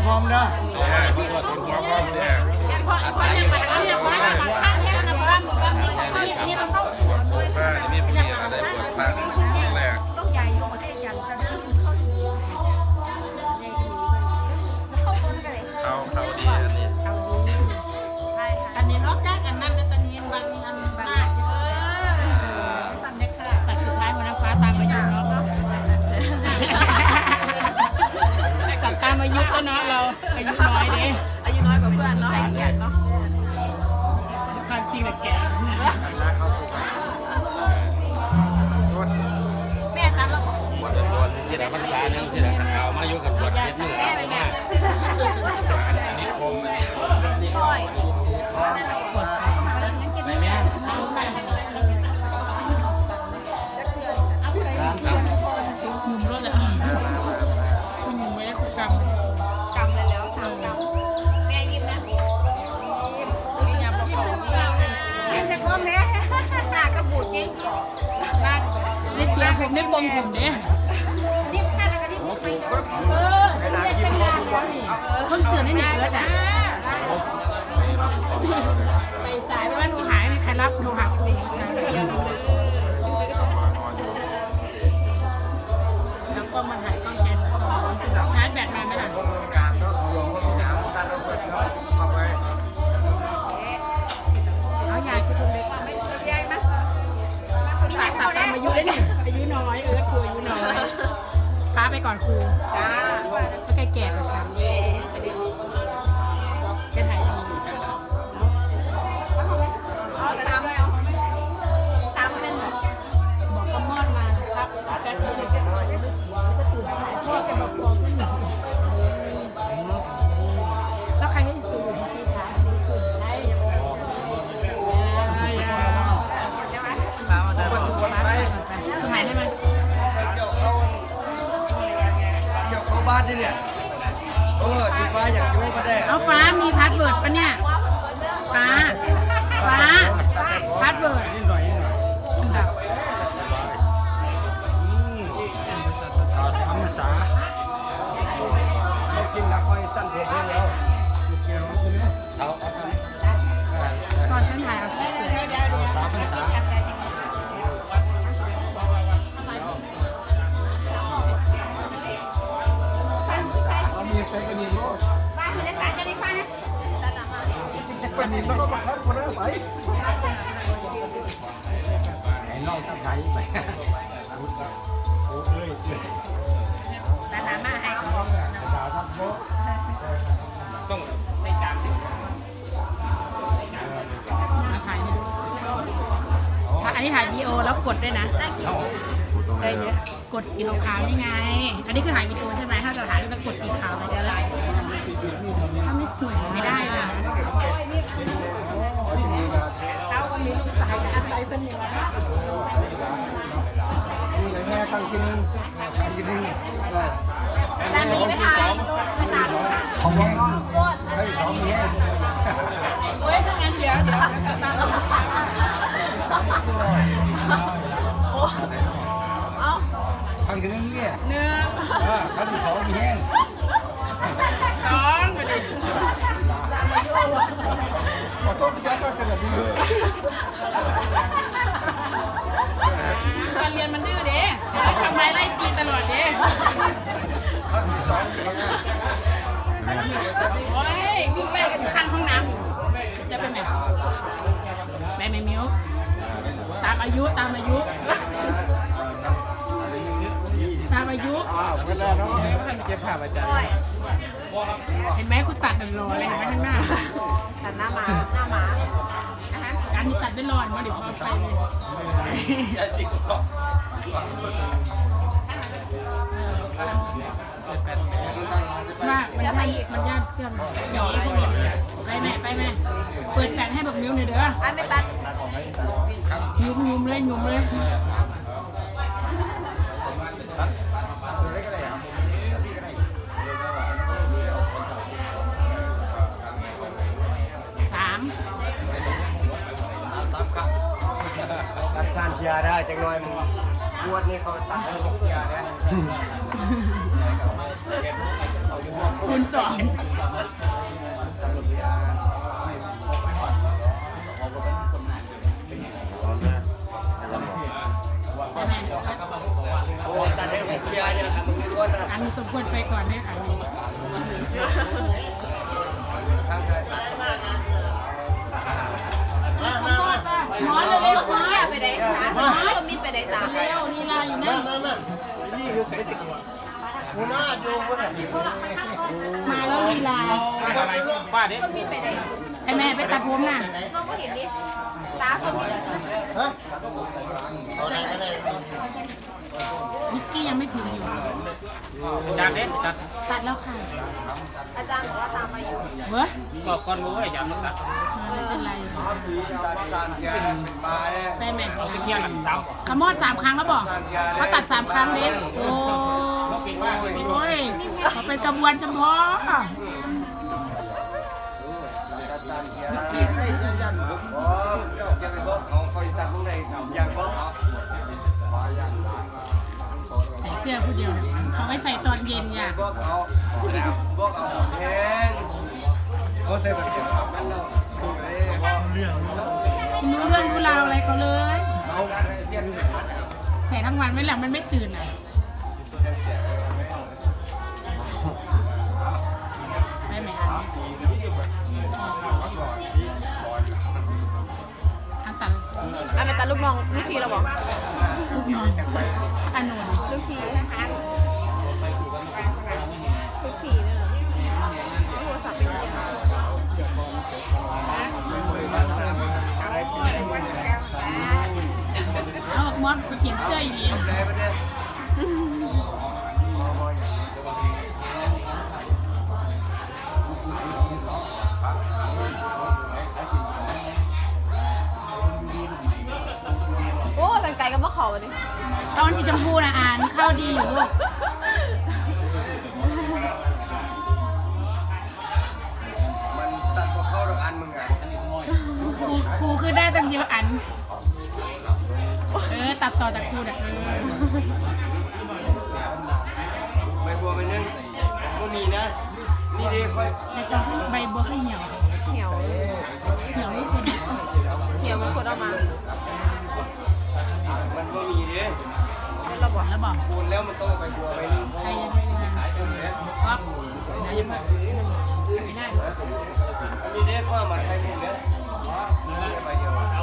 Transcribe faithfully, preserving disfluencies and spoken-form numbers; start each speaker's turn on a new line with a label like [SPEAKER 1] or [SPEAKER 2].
[SPEAKER 1] พร้อมนะ
[SPEAKER 2] เพิ่งว่าถึงหัวพร้อมเนี่ย
[SPEAKER 3] พอพอยังมาทำยังมาทำข้างแค่นั้นบ้างบ้างนี่นี่เราต้อง
[SPEAKER 2] ปวดผ้านี่มีอะไรปวดผ้าแรก
[SPEAKER 3] ต้องใหญ่อยู่ประเทศกันจะเข้าเข้าคนกันเลย
[SPEAKER 2] เขาเขาดีอันนี้
[SPEAKER 3] เขาดีใช่ค่ะอันนี้นอกจากอันนั้นจะตะเนียนบางอันบางเออสั่งได้ค่ะแต่สุดท้ายวันน้ำฟ้าตามมาอยู่เนาะกับตามอายุก็เนาะเราอายุน้อยเด้อายุน้อยกว่าเพื่อนเนาะให้เกียรติเนาะความจริงแหละแก่แม่ตัดแล้ว
[SPEAKER 2] ปวดตัวที่ไหนมันสาหนึ่งที่ไหนมันเอามาอยู่กับปวดเย็ดนี่
[SPEAKER 3] แม่แม่
[SPEAKER 2] นี่คม
[SPEAKER 3] นี่ก้อย
[SPEAKER 2] ไม่แม่
[SPEAKER 3] หนุ่มรถเลยคุณหนุ่มไม่ได้คุกกำกำเลยแล้วสามกำแม่ยิ้มนะยิ้มไม่ยำยิ้มยิ้มจะก้มแม่หน้ากระบุดจริงหน้าในเสียผมในบงผมเนี่ยยิ้มแค่แล้วก็ยิ้มเออเป็นเป็นงานแล้วนี่เพิ่งเกิดในหนึ่งเอิร์ดอ่ะไปสายว่าหนูหายใครรับหนูหาคุณเองใช่แล้วก็มันหายก้อนแกนชาร์จแบตมาไหมล่ะเอาใหญ่คือตัวเล็กไม่ใหญ่มั้ยมีหลายตัดตามอายุเลยเนี่ยอายุน้อยเอิร์ดคืออายุน้อยฟ้าไปก่อนครูจ้าก็แก่แก่กว่าฉันจะถ่ายดีเอาแต่ทำเอาตามเป็นบอกกระมอดมาครับแต่เธอจะจะตื่นสายพ่อจะมาฟ้องกันหนึ่งแล้วใครให้สูงที่ขาดีขึ้นใช่ถ่ายได้ไหม
[SPEAKER 1] เกี่ยวเข้าเกี่ยวเข้าบ้านที่เนี่ยเออสีฟ้าอย่างยุ่งก็ได้
[SPEAKER 3] เอาฟ้ามีพาสเวิร์ดปะเนี่ยฟ้าฟ้าพาสเวิร์ด
[SPEAKER 1] นิดหน่อยนิดหน่อย
[SPEAKER 3] ดับ
[SPEAKER 1] ข่าวสามภาษาเรากินแล้วค่อยสั้นเพลงแล้วเกี่ยวเขา
[SPEAKER 3] ตอนฉันถ่ายเอาสวยๆ
[SPEAKER 1] สามภาษาเอามีใส่กระดิ่งโลดบ้านได้ตายจะได้ฟ้านะกระดิ่งแล้วก็มาคัดคนละไปไอ้น้องตั้งใจไปโอ้ย
[SPEAKER 3] แต่น้ำมาให้
[SPEAKER 2] ต้องใส่จาน
[SPEAKER 3] ถ่ายให้ดูอันนี้ถ่ายวีดีโอแล้วกดด้วยนะได้เยอะกดสีขาวนี่ไงอันนี้คือถ่ายวีดีโอใช่ไหมถ้าจะถ่ายต้องกดสีขาวนะจะไล่ถ้าไม่สวยไม่ได้นะเอาวันนี้ลูกสายจะอาศัยเป็นอย่างไร
[SPEAKER 1] นี่เลยแม่ตั้งที่นึงตั้งที่นึง
[SPEAKER 3] แต่มีไม่ถ่ายไม่ตาดู
[SPEAKER 1] ของว่างให้สองนี้
[SPEAKER 3] เฮ้ยถ้างั้นเดี๋ยวเดี๋ยวตาเอา
[SPEAKER 1] ตั้งที่นึงเนี่ย
[SPEAKER 3] หนึ่ง
[SPEAKER 1] ตั้งที่สองมีแห้ง
[SPEAKER 3] สองมาดิ
[SPEAKER 1] ขอโทษที่จะต้องเกิดแบบนี้
[SPEAKER 3] การเรียนมันดื้อเด้เดี๋ยวทำไมไล่ตีตลอดเด้โอ้ยวิ่งไล่กันข้างห้องน้ำจะเป็นไงแม่ไม่มิ้วตามอายุตามอายุตามอายุ
[SPEAKER 1] เวลาน้องเก็บผ้าประจำ
[SPEAKER 3] เห็นไหมคุณตัดรอเลยเห็นไหมข้างหน้าตัดหน้ามาหน้ามาการที่ตัดไม่รอนมาเดี๋ยวเอาไปเลยว่ามันยากมันยากเสื่อมเดี๋ยวได้ก็มีไปแม่ไปแม่เปิดแฟนให้แบบมิ้วหน่อยเด้อไม่ตัดยุ่มยุ่มเลยยุ่มเลยสาม
[SPEAKER 1] ตัดสั้นเทียได้จังหน่อยมึงปวดนี่เขาตัดให้เทียได้
[SPEAKER 3] คูณสองอันนี้สมควรไปก่อนเนี่ยค่ะหมอเลยเลยคุณเนี่ยไปไหนคะหมอมิดไปไหนตาเร็วนี่ลาอยู่นั่นนี่คือใครติดหัวหน้าอยู่คนไหนมาแล้วลีลา
[SPEAKER 2] ฟาดดิ
[SPEAKER 3] ไอแม่ไปตัดผมน่ะน้องก็เห็นดิตาเขาฮะนิกกี้ยังไม่ถึงอยู่
[SPEAKER 2] จานเด็ดจัด
[SPEAKER 3] ตัดแล้วค่ะอาจารย์บอกว่าตามมาอยู่เว้ย
[SPEAKER 2] บอกก่อนรู้ไอ้จานต้องตัด
[SPEAKER 3] ไม่เป็นไรไปแม่
[SPEAKER 2] เอาสิเพียงหลังสาม
[SPEAKER 3] ขมอดสามครั้งแล้วบอกเขาตัดสามครั้งเด็กโอ้โอ้ยเขาเป็นกระบวนเฉพาะใส่เสื้อผู้เดียวเขาไม่ใส่ตอนเย็นเนี่ย
[SPEAKER 1] เขาใส่ตอนเย็น
[SPEAKER 3] รู้เรื่องรู้ราวอะไรเขาเลยใส่ทั้งวันไม่หลับมันไม่ตื่นอ่ะไปไหมคะอันตันอันเป็นตันลูกน้องลูกพี่เราบอกลูกน้องอันนนลูกพี่นะคะลูกพี่เนี่ยเหรอโทรศัพท์เป็นยังไงเอามอสไปเขียนเสื้ออยู่ดีโอ้แต่งไก่กับมะขอวันนี้ตอนสีชมพูนะอ่านเข้าดีอยู่ลูก
[SPEAKER 1] มันตัดพวกเข้าดอกอันมึงไง
[SPEAKER 3] ครูครูคือได้ตั้งเยอะอันเออตัดต่อจากครูอ่ะ
[SPEAKER 1] ใบบัวไปนึ่งก็มีนะนี่ดีค่อย
[SPEAKER 3] ใบตองใบบัวให้เหี่ยวเหี่ยวเหี่ยวไม่คนเหี่ยวมันคนเอามา
[SPEAKER 1] มันก็มีดิ
[SPEAKER 3] แล้วเราบอกแล้วบอก
[SPEAKER 1] คูณแล้วมันต้องใบบัวไปนึ่ง
[SPEAKER 3] ใครยังไม่ได้ครับได้ยังไม่ได้
[SPEAKER 1] มีเด็กเข้ามาใช้คูณเนี้ยใบเดียว